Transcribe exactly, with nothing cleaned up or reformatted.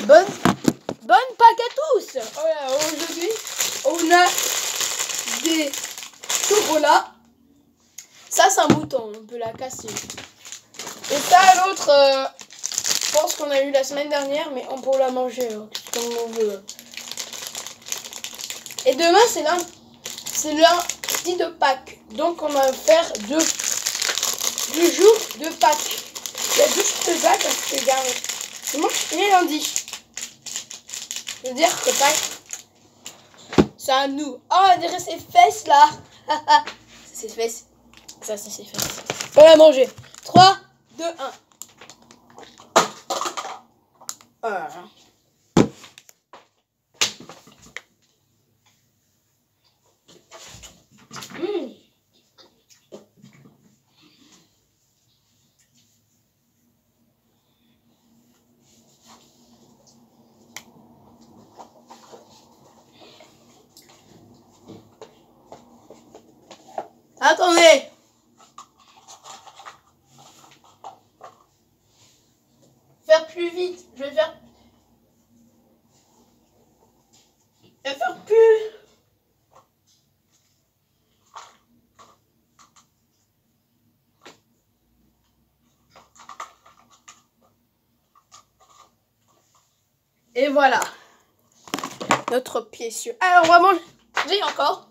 bonne, bonne Pâques à tous. Voilà, aujourd'hui, on a des chocolats. Ça, c'est un bouton, on peut la casser. Et ça, l'autre, euh, je pense qu'on a eu la semaine dernière, mais on peut la manger hein, comme on veut. Et demain, c'est lundi, c'est lundi de Pâques. Donc, on va faire deux, deux jours de Pâques. Il y a deux jours de Pâques, parce que regarde, c'est moi qui est lundi. Je veux dire que Pâques, c'est à nous. Oh, on dirait ses fesses là. C'est ses fesses. Ça, c'est ses fesses. On va manger. trois, deux, un. Voilà. Mmh. Attendez. Faire plus vite. Je vais faire. Je vais faire plus. Et voilà. Notre pied sûr. Alors, on va manger encore.